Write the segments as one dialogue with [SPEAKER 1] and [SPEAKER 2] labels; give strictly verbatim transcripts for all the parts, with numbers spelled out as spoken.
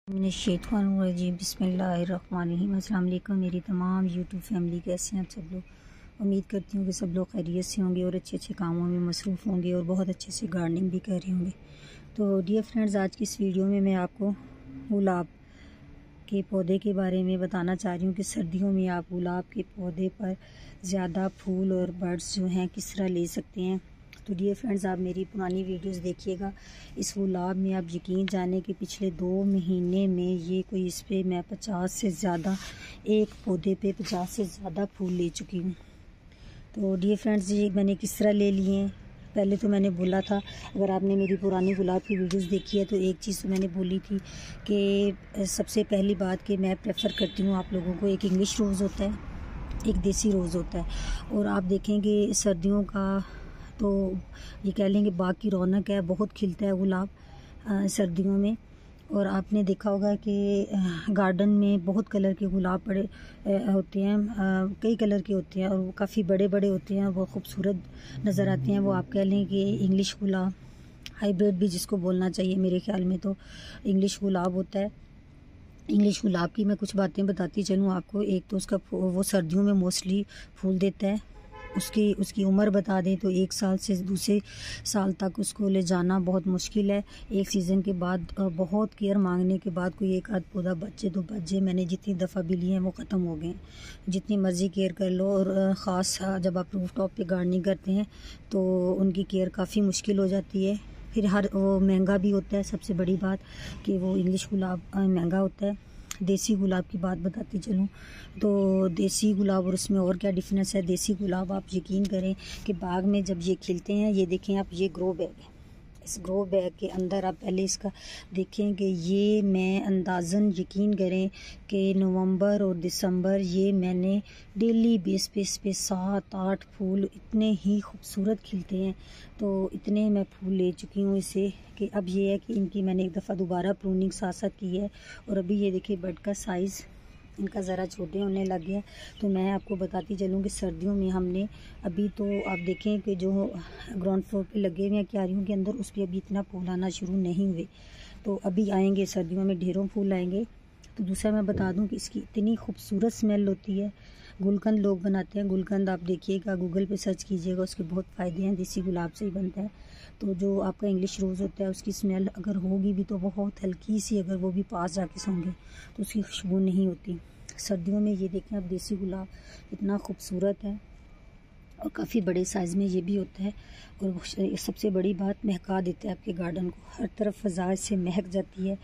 [SPEAKER 1] जी बिस्मिल्लाहिर्रहमानिर्रहीम। अस्सलाम वालेकुम मेरी तमाम यूट्यूब फैमिली, कैसे हैं आप सब लोग। उम्मीद करती हूँ कि सब लोग खैरियत से होंगे और अच्छे अच्छे कामों में मसरूफ़ होंगे और बहुत अच्छे से गार्डनिंग भी कर रहे होंगे। तो डियर फ्रेंड्स, आज की इस वीडियो में मैं आपको गुलाब के पौधे के बारे में बताना चाह रही हूँ कि सर्दियों में आप गुलाब के पौधे पर ज़्यादा फूल और बर्ड्स जो हैं किस तरह ले सकते हैं। तो डियर फ्रेंड्स, आप मेरी पुरानी वीडियोस देखिएगा। इस गुलाब में आप यकीन जाने कि पिछले दो महीने में ये कोई इस पर मैं पचास से ज़्यादा एक पौधे पे पचास से ज़्यादा फूल ले चुकी हूँ। तो डियर फ्रेंड्स, ये मैंने किस तरह ले लिए हैं। पहले तो मैंने बोला था, अगर आपने मेरी पुरानी गुलाब की वीडियोस देखी है तो एक चीज़ तो मैंने बोली थी कि सबसे पहली बात कि मैं प्रेफर करती हूँ आप लोगों को, एक इंग्लिश रोज़ होता है, एक देसी रोज़ होता है। और आप देखेंगे सर्दियों का तो ये कह लेंगे बाग की रौनक है, बहुत खिलता है गुलाब सर्दियों में। और आपने देखा होगा कि गार्डन में बहुत कलर के गुलाब पड़े होते हैं, कई कलर के होते हैं और वो काफ़ी बड़े बड़े होते हैं, वो खूबसूरत नज़र आते हैं। वो आप कह लें कि इंग्लिश गुलाब, हाइब्रिड भी जिसको बोलना चाहिए, मेरे ख्याल में तो इंग्लिश गुलाब होता है। इंग्लिश गुलाब की मैं कुछ बातें बताती चलूँ आपको। एक तो उसका वो सर्दियों में मोस्टली फूल देता है। उसकी उसकी उम्र बता दें तो एक साल से दूसरे साल तक उसको ले जाना बहुत मुश्किल है। एक सीज़न के बाद बहुत केयर मांगने के बाद कोई एक आध पौधा बच्चे तो बच्चे मैंने जितनी दफ़ा भी लिए हैं वो ख़त्म हो गए। जितनी मर्ज़ी केयर कर लो, और ख़ास जब आप रूफ टॉप पे गार्डनिंग करते हैं तो उनकी केयर काफ़ी मुश्किल हो जाती है। फिर हर वो महंगा भी होता है। सबसे बड़ी बात कि वो इंग्लिश गुलाब महंगा होता है। देसी गुलाब की बात बताती चलूँ तो देसी गुलाब और उसमें और क्या डिफरेंस है। देसी गुलाब आप यकीन करें कि बाग में जब ये खिलते हैं, ये देखें आप, ये ग्रो बैग है। इस ग्रो बैग के अंदर आप पहले इसका देखें कि ये मैं अंदाज़न यकीन करें कि नवंबर और दिसंबर ये मैंने डेली बेस पे इस पे सात आठ फूल इतने ही खूबसूरत खिलते हैं। तो इतने मैं फूल ले चुकी हूँ इसे कि अब ये है कि इनकी मैंने एक दफ़ा दोबारा प्रूनिंग साथ साथ की है। और अभी ये देखिए बड का साइज़ इनका ज़रा छोटे होने लग गया। तो मैं आपको बताती चलूँ कि सर्दियों में हमने अभी तो आप देखें कि जो ग्राउंड फ्लोर पे लगे हुए हैं क्यारियों के अंदर, उस पर अभी इतना फूल आना शुरू नहीं हुए। तो अभी आएंगे, सर्दियों में ढेरों फूल आएंगे। तो दूसरा मैं बता दूं कि इसकी इतनी खूबसूरत स्मेल होती है। गुलकंद लोग बनाते हैं, गुलकंद आप देखिएगा, गूगल पे सर्च कीजिएगा, उसके बहुत फ़ायदे हैं। देसी गुलाब से ही बनता है। तो जो आपका इंग्लिश रोज़ होता है उसकी स्मेल अगर होगी भी तो बहुत हल्की सी, अगर वो भी पास जाके सोंगे तो उसकी खुशबू नहीं होती। सर्दियों में ये देखें आप, देसी गुलाब इतना खूबसूरत है और काफ़ी बड़े साइज़ में ये भी होता है। और सबसे बड़ी बात, महका देता है आपके गार्डन को, हर तरफ फ़ज़ा से महक जाती है।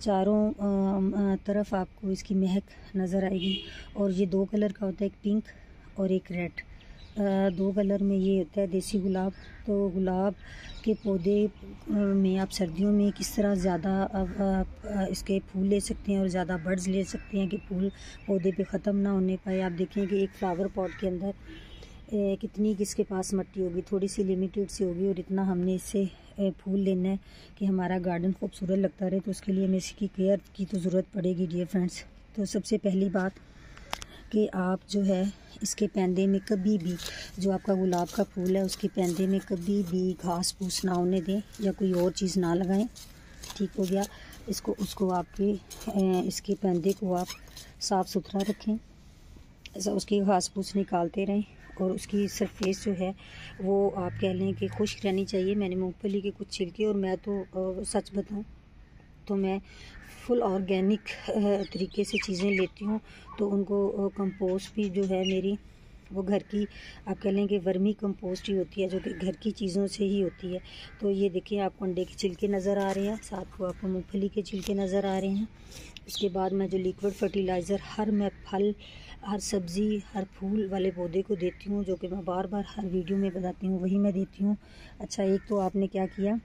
[SPEAKER 1] चारों तरफ आपको इसकी महक नज़र आएगी। और ये दो कलर का होता है, एक पिंक और एक रेड, दो कलर में ये होता है देसी गुलाब। तो गुलाब के पौधे में आप सर्दियों में किस तरह ज़्यादा इसके फूल ले सकते हैं और ज़्यादा बर्ड्स ले सकते हैं कि फूल पौधे पे ख़त्म ना होने पाए। आप देखें कि एक फ्लावर पॉट के अंदर ए, कितनी किसके पास मिट्टी होगी, थोड़ी सी लिमिटेड सी होगी, और इतना हमने इससे फूल लेना है कि हमारा गार्डन खूबसूरत लगता रहे। तो उसके लिए हमें इसकी केयर की तो ज़रूरत पड़ेगी डियर फ्रेंड्स। तो सबसे पहली बात कि आप जो है इसके पैंदे में कभी भी, जो आपका गुलाब का फूल है उसके पैंदे में कभी भी घास फूस ना होने दें या कोई और चीज़ ना लगाएं। ठीक हो गया। इसको उसको आपके इसके पैंदे को आप साफ़ सुथरा रखें, ऐसा उसकी घास फूस निकालते रहें। और उसकी सरफेस जो है वो आप कह लें कि खुश्क रहनी चाहिए। मैंने मूंगफली के कुछ छिलके, और मैं तो सच बताऊं तो मैं फुल ऑर्गेनिक तरीके से चीज़ें लेती हूँ। तो उनको कंपोस्ट भी जो है मेरी वो घर की, आप कह लें कि वर्मी कंपोस्ट ही होती है, जो कि घर की चीज़ों से ही होती है। तो ये देखिए आपको अंडे के छिलके नज़र आ रहे हैं, साथ को आपको मूंगफली के छिलके नज़र आ रहे हैं। उसके बाद मैं जो लिक्विड फर्टिलाइज़र हर मैं फल, हर सब्ज़ी, हर फूल वाले पौधे को देती हूँ, जो कि मैं बार बार हर वीडियो में बताती हूँ, वही मैं देती हूँ। अच्छा, एक तो आपने क्या किया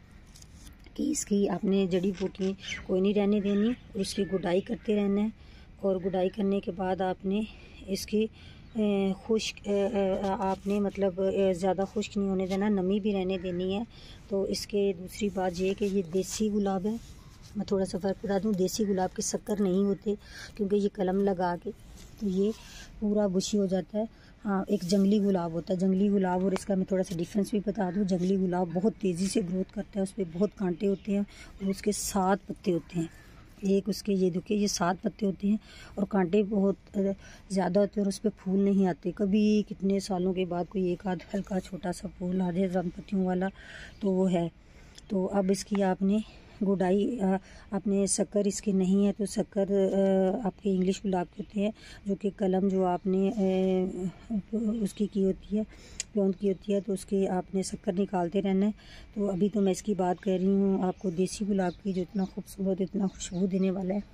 [SPEAKER 1] कि इसकी आपने जड़ी बूटियाँ कोई नहीं रहने देनी, और उसकी गुडाई करते रहना है। और गुडाई करने के बाद आपने इसकी खुश्क आपने मतलब ज़्यादा खुश्क नहीं होने देना, नमी भी रहने देनी है। तो इसके दूसरी बात ये कि ये देसी गुलाब है। मैं थोड़ा सा फ़र्क बता दूँ, देसी गुलाब के शक्कर नहीं होते, क्योंकि ये कलम लगा के तो ये पूरा बुशी हो जाता है। हाँ, एक जंगली गुलाब होता है, जंगली गुलाब और इसका मैं थोड़ा सा डिफरेंस भी बता दूँ। जंगली गुलाब बहुत तेज़ी से ग्रोथ करता है, उस पर बहुत कांटे होते हैं और उसके सात पत्ते होते हैं। एक उसके ये देखिए ये सात पत्ते होते हैं और कांटे बहुत ज़्यादा होते हैं और उस पर फूल नहीं आते। कभी कितने सालों के बाद कोई एक आध हल्का छोटा सा फूल आ जाए रंग पत्तियों वाला तो वो है। तो अब इसकी आपने गुडाई, आपने शक्कर इसकी नहीं है तो शक्कर आपके इंग्लिश गुलाब के होते हैं जो कि कलम जो आपने उसकी की होती है प्योंद की होती है तो उसके आपने शक्कर निकालते रहना है। तो अभी तो मैं इसकी बात कर रही हूँ आपको देसी गुलाब की जो इतना खूबसूरत इतना खुशबू देने वाला है।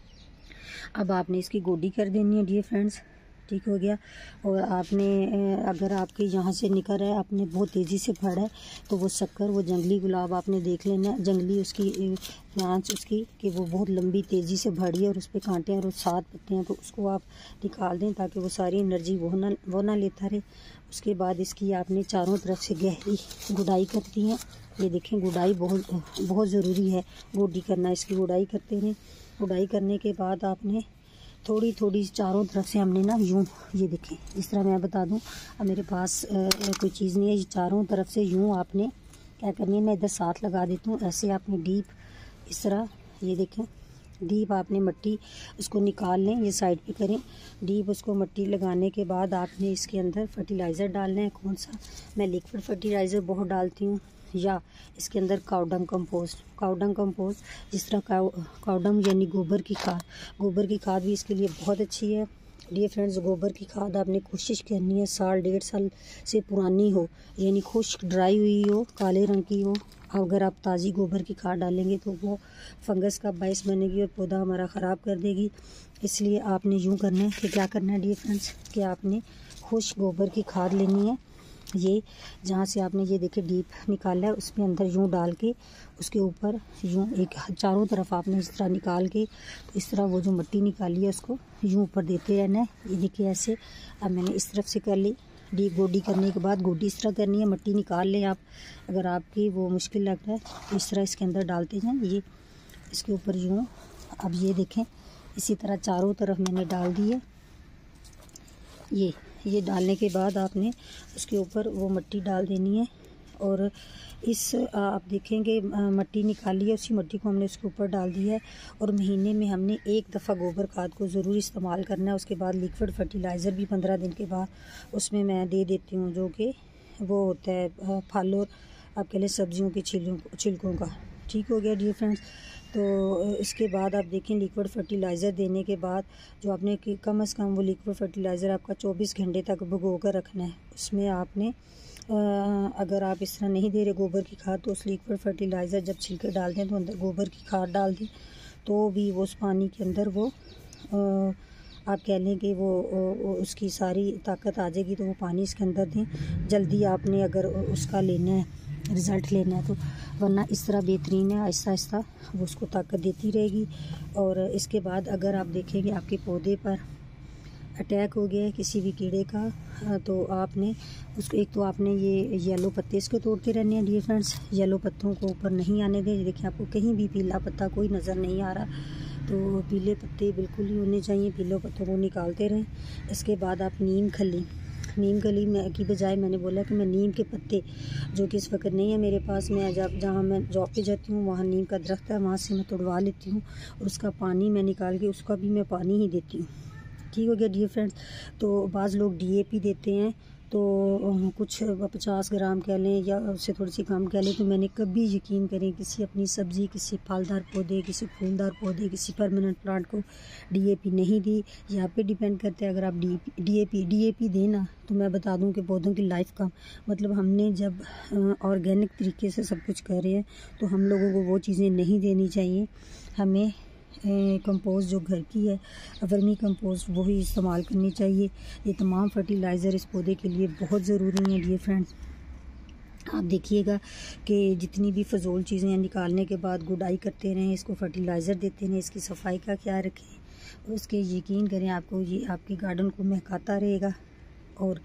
[SPEAKER 1] अब आपने इसकी गोडी कर देनी है डियर फ्रेंड्स, ठीक हो गया। और आपने अगर आपके यहाँ से निकल रहा है आपने बहुत तेज़ी से फड़ा है तो वो शक्कर वो जंगली गुलाब आपने देख लेना है, जंगली उसकी ब्रांच उसकी कि वो बहुत लंबी तेज़ी से बढ़ी है और उस पर कांटे हैं और सात पत्ते हैं तो उसको आप निकाल दें ताकि वो सारी एनर्जी वो ना वो ना लेता रहे। उसके बाद इसकी आपने चारों तरफ से गहरी गुडाई करती हैं। ये देखें गुडाई बहुत बहुत ज़रूरी है, गोडी करना, इसकी गुडाई करते रहें। गुडाई करने के बाद आपने थोड़ी थोड़ी चारों तरफ से हमने ना यूँ, ये देखें जिस तरह मैं बता दूं, अब मेरे पास आ, कोई चीज़ नहीं है, चारों तरफ से यूँ आपने क्या करनी है, मैं इधर साथ लगा देती हूँ, ऐसे आपने डीप इस तरह, ये देखें डीप आपने मिट्टी उसको निकाल लें, ये साइड पे करें। डीप उसको मिट्टी लगाने के बाद आपने इसके अंदर फर्टिलाइज़र डालना है। कौन सा, मैं लिक्विड फर्टिलाइज़र बहुत डालती हूँ या इसके अंदर काउडंग कंपोस्ट, काउडंग कंपोस्ट जिस तरह काउ काउडंग यानी गोबर की खाद, गोबर की खाद भी इसके लिए बहुत अच्छी है। डियर फ्रेंड्स, गोबर की खाद आपने कोशिश करनी है साल डेढ़ साल से पुरानी हो, यानी खुश्क ड्राई हुई हो, काले रंग की हो। अगर आप ताज़ी गोबर की खाद डालेंगे तो वो फंगस का बायस बनेगी और पौधा हमारा ख़राब कर देगी। इसलिए आपने यूँ करना है कि क्या करना है डियर फ्रेंड्स कि आपने खुश्क गोबर की खाद लेनी है। ये जहाँ से आपने ये देखे डीप निकाला है उसमें अंदर यूँ डाल के उसके ऊपर यूँ एक चारों तरफ आपने इस तरह निकाल के तो इस तरह वो जो मिट्टी निकाली है उसको यूँ ऊपर देते रहना है। ये देखिए ऐसे अब मैंने इस तरफ से कर ली। डी गोडी करने के बाद गोडी इस तरह करनी है, मिट्टी निकाल लें आप, अगर आपकी वो मुश्किल लग रहा है तो इस तरह इसके अंदर डालते जाएँ। ये इसके ऊपर यूँ, अब ये देखें इसी तरह चारों तरफ मैंने डाल दी है। ये ये डालने के बाद आपने उसके ऊपर वो मिट्टी डाल देनी है और इस आप देखेंगे मिट्टी निकाली है, उसी मिट्टी को हमने उसके ऊपर डाल दिया है और महीने में हमने एक दफ़ा गोबर खाद को ज़रूर इस्तेमाल करना है। उसके बाद लिक्विड फर्टिलाइज़र भी पंद्रह दिन के बाद उसमें मैं दे देती हूँ जो कि वो होता है फल और आप कह लें सब्जियों के छिलकों छिलकों का। ठीक हो गया डियर फ्रेंड्स। तो इसके बाद आप देखें लिक्विड फर्टिलाइज़र देने के बाद जो आपने कम अज़ कम वो लिक्विड फर्टिलाइज़र आपका चौबीस घंटे तक भिगो कर रखना है। उसमें आपने आ, अगर आप इस तरह नहीं दे रहे गोबर की खाद तो उस लिक्विड फर्टिलाइज़र जब छिलके डाल दें तो अंदर गोबर की खाद डाल दें तो भी वो उस पानी के अंदर वो आ, आप कह लें कि वो, वो उसकी सारी ताकत आ जाएगी। तो वो पानी इसके अंदर दें जल्दी आपने अगर उसका लेना है रिज़ल्ट लेना है तो, वरना इस तरह बेहतरीन है, आहिस्ता आहिस्ता वो उसको ताकत देती रहेगी। और इसके बाद अगर आप देखेंगे आपके पौधे पर अटैक हो गया है किसी भी कीड़े का तो आपने उसको एक तो आपने ये येलो पत्ते इसके तोड़ते रहने हैं डियर फ्रेंड्स, येलो पत्तों को ऊपर नहीं आने दें। देखिए आपको कहीं भी पीला पत्ता कोई नज़र नहीं आ रहा तो पीले पत्ते बिल्कुल ही होने चाहिए, पीले पत्तों को निकालते रहें। इसके बाद आप नीम खली, नीम खली में की बजाय मैंने बोला कि मैं नीम के पत्ते जो कि इस वक्त नहीं है मेरे पास, मैं जब जहाँ मैं जॉब पे जाती हूँ वहाँ नीम का दरख्त है, वहाँ से मैं तोड़वा लेती हूँ और उसका पानी मैं निकाल के उसका भी मैं पानी ही देती हूँ। ठीक हो गया डियर फ्रेंड्स। तो बाज़ लोग डीएपी देते हैं तो कुछ पचास ग्राम कह लें या उससे थोड़ी सी कम कह लें। तो मैंने कभी यकीन करें किसी अपनी सब्ज़ी, किसी फलदार पौधे, किसी फूलदार पौधे, किसी परमानेंट प्लांट को डीएपी नहीं दी। यहाँ पे डिपेंड करता है। अगर आप डी डीएपी डीएपी देना तो मैं बता दूं कि पौधों की लाइफ का मतलब हमने जब ऑर्गेनिक तरीके से सब कुछ कर रहे हैं तो हम लोगों को वो चीज़ें नहीं देनी चाहिए। हमें कंपोस्ट जो घर की है वर्मी कंपोस्ट वही इस्तेमाल करनी चाहिए। ये तमाम फर्टिलाइज़र इस पौधे के लिए बहुत ज़रूरी हैं डियर फ्रेंड्स। आप देखिएगा कि जितनी भी फजूल चीज़ें निकालने के बाद गुडाई करते रहें, इसको फर्टिलाइज़र देते रहें, इसकी सफाई का ख्याल रखें। उसके यकीन करें आपको ये आपके गार्डन को महकाता रहेगा और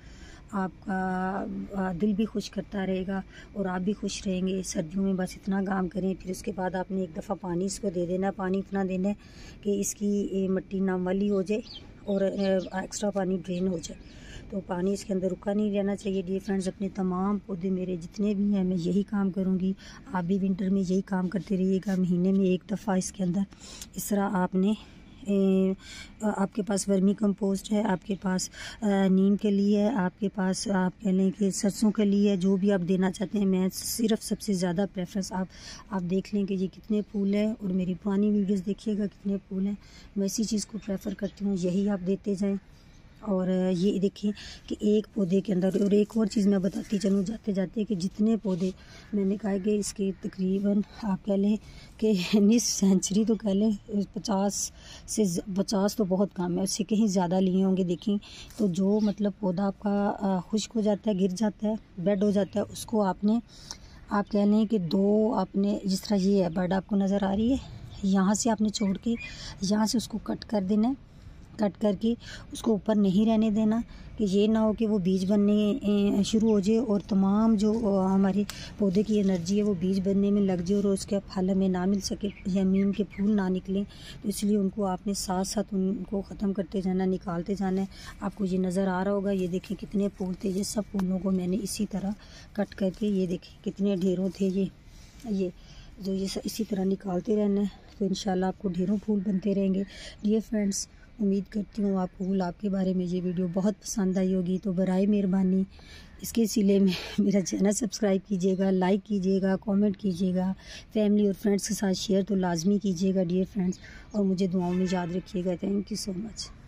[SPEAKER 1] आपका दिल भी खुश करता रहेगा और आप भी खुश रहेंगे। सर्दियों में बस इतना काम करें, फिर उसके बाद आपने एक दफ़ा पानी इसको दे देना। पानी इतना देना है कि इसकी मिट्टी नम वाली हो जाए और एक्स्ट्रा पानी ड्रेन हो जाए। तो पानी इसके अंदर रुका नहीं रहना चाहिए डियर फ्रेंड्स। अपने तमाम पौधे मेरे जितने भी हैं मैं यही काम करूँगी, आप भी विंटर में यही काम करते रहिएगा। महीने में एक दफ़ा इसके अंदर इस तरह आपने ए, आपके पास वर्मी कंपोस्ट है, आपके पास नीम के लिए है, आपके पास आप कह लें कि सरसों के लिए, जो भी आप देना चाहते हैं। मैं सिर्फ सबसे ज़्यादा प्रेफरेंस आप आप देख लें कि ये कितने फूल हैं और मेरी पुरानी वीडियोस देखिएगा कितने फूल हैं। मैं इसी चीज़ को प्रेफर करती हूँ, यही आप देते जाएं। और ये देखिए कि एक पौधे के अंदर, और एक और चीज़ मैं बताती चलूँ जाते जाते कि जितने पौधे मैंने कहा कि इसके तकरीबन आप कह लें कि मिस सेंचुरी तो कह लें पचास से पचास तो बहुत कम है, उससे कहीं ज़्यादा लिए होंगे। देखें तो जो मतलब पौधा आपका खुश्क हो जाता है, गिर जाता है, डेड हो जाता है, उसको आपने आप कह लें कि दो आपने, जिस तरह ये है बर्ड आपको नज़र आ रही है, यहाँ से आपने छोड़ के यहाँ से उसको कट कर देना है। कट करके उसको ऊपर नहीं रहने देना कि ये ना हो कि वो बीज बनने शुरू हो जाए और तमाम जो हमारे पौधे की एनर्जी है वो बीज बनने में लग जाए और उसके फल हमें ना मिल सके या नीम के फूल ना निकलें। तो इसलिए उनको आपने साथ साथ उनको ख़त्म करते जाना, निकालते जाना है। आपको ये नज़र आ रहा होगा, ये देखें कितने फूल थे। ये सब फूलों को मैंने इसी तरह कट करके, ये देखें कितने ढेरों थे ये ये जो ये इसी तरह निकालते रहना है। तो इंशाल्लाह आपको ढेरों फूल बनते रहेंगे। डियर फ्रेंड्स, उम्मीद करती हूँ आपको फूल आपके बारे में ये वीडियो बहुत पसंद आई होगी। तो बराए मेहरबानी इसके सिले में मेरा चैनल सब्सक्राइब कीजिएगा, लाइक कीजिएगा, कमेंट कीजिएगा, फैमिली और फ्रेंड्स के साथ शेयर तो लाजमी कीजिएगा डियर फ्रेंड्स, और मुझे दुआओं में याद रखिएगा। Thank you so much.